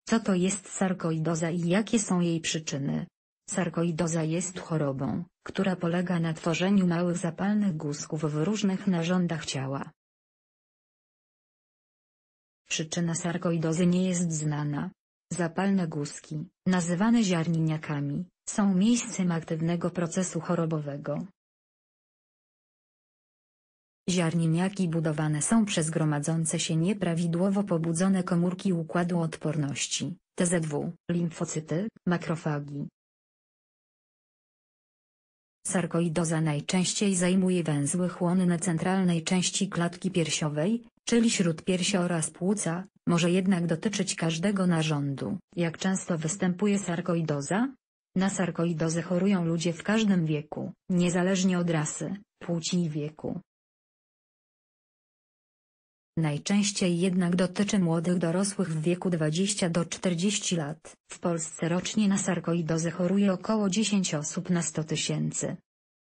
Co to jest sarkoidoza i jakie są jej przyczyny? Sarkoidoza jest chorobą, która polega na tworzeniu małych zapalnych guzków w różnych narządach ciała. Przyczyna sarkoidozy nie jest znana. Zapalne guzki, nazywane ziarniniakami, są miejscem aktywnego procesu chorobowego. Ziarniniaki budowane są przez gromadzące się nieprawidłowo pobudzone komórki układu odporności, TZW, limfocyty, makrofagi. Sarkoidoza najczęściej zajmuje węzły chłonne centralnej części klatki piersiowej, czyli śródpiersia oraz płuca, może jednak dotyczyć każdego narządu. Jak często występuje sarkoidoza? Na sarkoidozę chorują ludzie w każdym wieku, niezależnie od rasy, płci i wieku. Najczęściej jednak dotyczy młodych dorosłych w wieku 20 do 40 lat. W Polsce rocznie na sarkoidozę choruje około 10 osób na 100 000.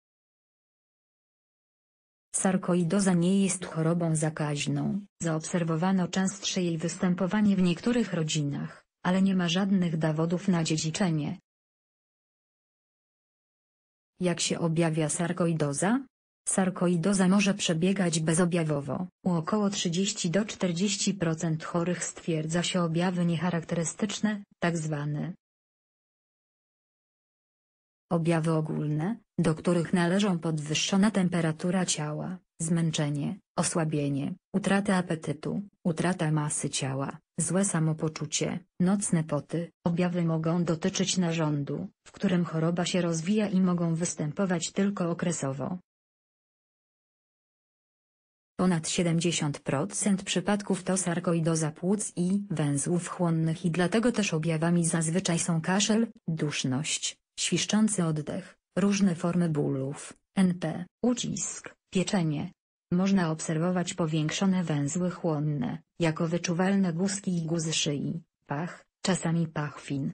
Sarkoidoza nie jest chorobą zakaźną. Zaobserwowano częstsze jej występowanie w niektórych rodzinach, ale nie ma żadnych dowodów na dziedziczenie. Jak się objawia sarkoidoza? Sarkoidoza może przebiegać bezobjawowo. U około 30 do 40% chorych stwierdza się objawy niecharakterystyczne, tzw. objawy ogólne, do których należą podwyższona temperatura ciała, zmęczenie, osłabienie, utrata apetytu, utrata masy ciała, złe samopoczucie, nocne poty. Objawy mogą dotyczyć narządu, w którym choroba się rozwija i mogą występować tylko okresowo. Ponad 70% przypadków to sarkoidoza płuc i węzłów chłonnych i dlatego też objawami zazwyczaj są kaszel, duszność, świszczący oddech, różne formy bólów, NP, ucisk, pieczenie. Można obserwować powiększone węzły chłonne, jako wyczuwalne guzki i guzy szyi, pach, czasami pachwin.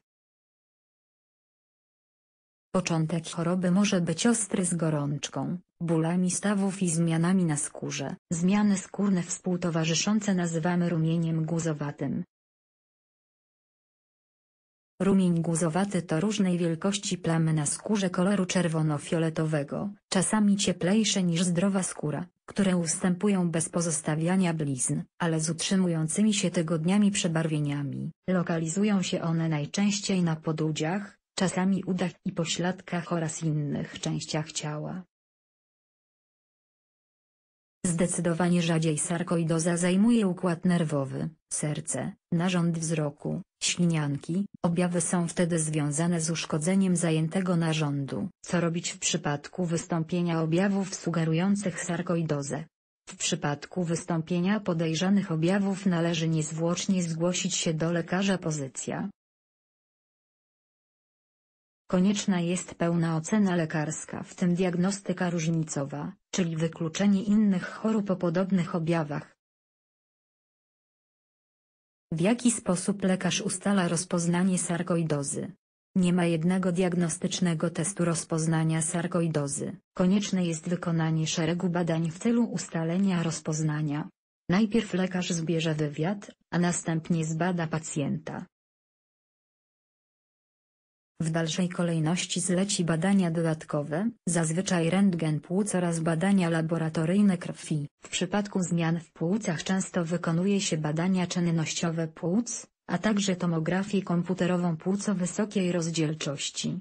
Początek choroby może być ostry z gorączką, bólami stawów i zmianami na skórze. Zmiany skórne współtowarzyszące nazywamy rumieniem guzowatym. Rumień guzowaty to różnej wielkości plamy na skórze koloru czerwono-fioletowego, czasami cieplejsze niż zdrowa skóra, które ustępują bez pozostawiania blizn, ale z utrzymującymi się tygodniami przebarwieniami. Lokalizują się one najczęściej na podudziach, czasami udach i pośladkach oraz innych częściach ciała. Zdecydowanie rzadziej sarkoidoza zajmuje układ nerwowy, serce, narząd wzroku, ślinianki. Objawy są wtedy związane z uszkodzeniem zajętego narządu. Co robić w przypadku wystąpienia objawów sugerujących sarkoidozę? W przypadku wystąpienia podejrzanych objawów należy niezwłocznie zgłosić się do lekarza. Pozycja. Konieczna jest pełna ocena lekarska, w tym diagnostyka różnicowa, czyli wykluczenie innych chorób o podobnych objawach. W jaki sposób lekarz ustala rozpoznanie sarkoidozy? Nie ma jednego diagnostycznego testu rozpoznania sarkoidozy. Konieczne jest wykonanie szeregu badań w celu ustalenia rozpoznania. Najpierw lekarz zbierze wywiad, a następnie zbada pacjenta. W dalszej kolejności zleci badania dodatkowe, zazwyczaj rentgen płuc oraz badania laboratoryjne krwi. W przypadku zmian w płucach często wykonuje się badania czynnościowe płuc, a także tomografię komputerową płuc o wysokiej rozdzielczości.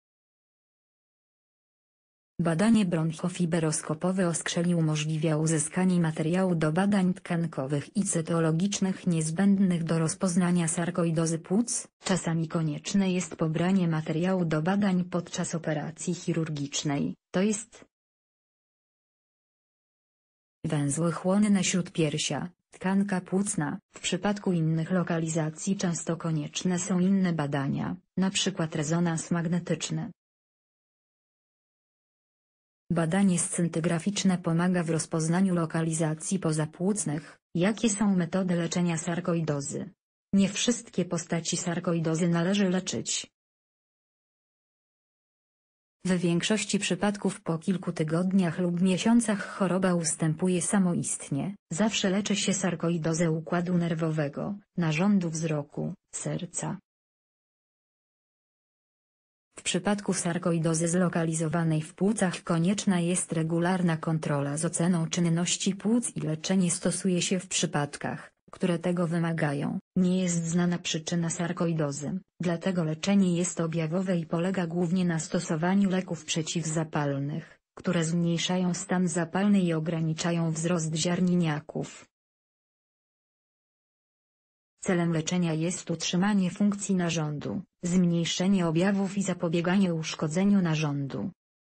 Badanie bronchofiberoskopowe oskrzeli umożliwia uzyskanie materiału do badań tkankowych i cytologicznych niezbędnych do rozpoznania sarkoidozy płuc. Czasami konieczne jest pobranie materiału do badań podczas operacji chirurgicznej, to jest węzły chłonne śródpiersia, tkanka płucna. W przypadku innych lokalizacji często konieczne są inne badania, np. rezonans magnetyczny. Badanie scintygraficzne pomaga w rozpoznaniu lokalizacji pozapłucnych. Jakie są metody leczenia sarkoidozy? Nie wszystkie postaci sarkoidozy należy leczyć. W większości przypadków po kilku tygodniach lub miesiącach choroba ustępuje samoistnie. Zawsze leczy się sarkoidozę układu nerwowego, narządu wzroku, serca. W przypadku sarkoidozy zlokalizowanej w płucach konieczna jest regularna kontrola z oceną czynności płuc i leczenie stosuje się w przypadkach, które tego wymagają. Nie jest znana przyczyna sarkoidozy, dlatego leczenie jest objawowe i polega głównie na stosowaniu leków przeciwzapalnych, które zmniejszają stan zapalny i ograniczają wzrost ziarniniaków. Celem leczenia jest utrzymanie funkcji narządu, zmniejszenie objawów i zapobieganie uszkodzeniu narządu.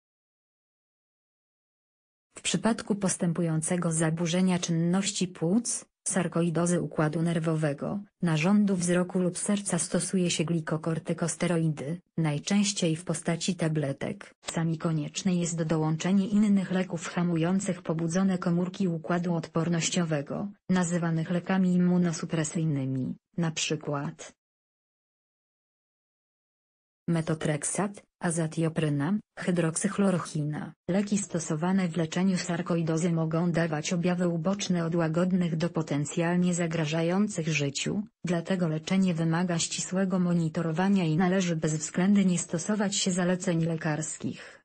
W przypadku postępującego zaburzenia czynności płuc, sarkoidozy układu nerwowego, narządu wzroku lub serca stosuje się glikokortykosteroidy, najczęściej w postaci tabletek. Czasami konieczne jest dołączenie innych leków hamujących pobudzone komórki układu odpornościowego, nazywanych lekami immunosupresyjnymi, np. Metotreksat, azatiopryna, hydroksychlorochina. Leki stosowane w leczeniu sarkoidozy mogą dawać objawy uboczne od łagodnych do potencjalnie zagrażających życiu, dlatego leczenie wymaga ścisłego monitorowania i należy bezwzględnie stosować się zaleceń lekarskich.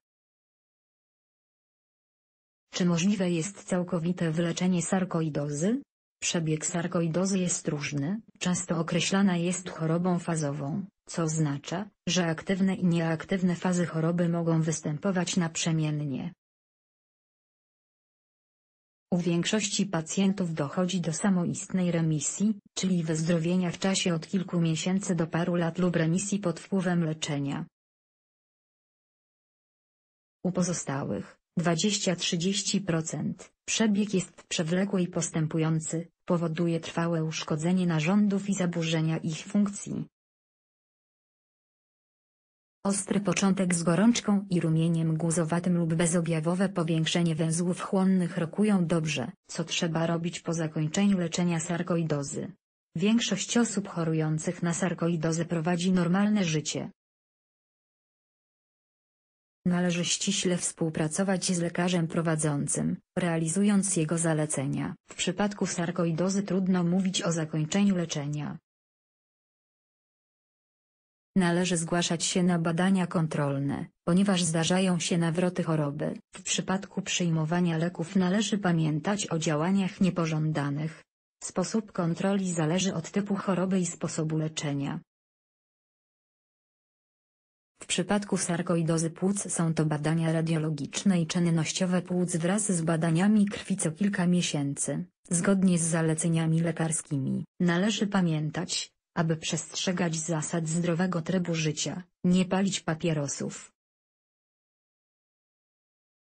Czy możliwe jest całkowite wyleczenie sarkoidozy? Przebieg sarkoidozy jest różny, często określana jest chorobą fazową, co oznacza, że aktywne i nieaktywne fazy choroby mogą występować naprzemiennie. U większości pacjentów dochodzi do samoistnej remisji, czyli wyzdrowienia w czasie od kilku miesięcy do paru lat lub remisji pod wpływem leczenia. U pozostałych, 20–30%, przebieg jest przewlekły i postępujący, powoduje trwałe uszkodzenie narządów i zaburzenia ich funkcji. Ostry początek z gorączką i rumieniem guzowatym lub bezobjawowe powiększenie węzłów chłonnych rokują dobrze, co trzeba robić po zakończeniu leczenia sarkoidozy. Większość osób chorujących na sarkoidozę prowadzi normalne życie. Należy ściśle współpracować z lekarzem prowadzącym, realizując jego zalecenia. W przypadku sarkoidozy trudno mówić o zakończeniu leczenia. Należy zgłaszać się na badania kontrolne, ponieważ zdarzają się nawroty choroby. W przypadku przyjmowania leków należy pamiętać o działaniach niepożądanych. Sposób kontroli zależy od typu choroby i sposobu leczenia. W przypadku sarkoidozy płuc są to badania radiologiczne i czynnościowe płuc wraz z badaniami krwi co kilka miesięcy, zgodnie z zaleceniami lekarskimi. Należy pamiętać, aby przestrzegać zasad zdrowego trybu życia, nie palić papierosów,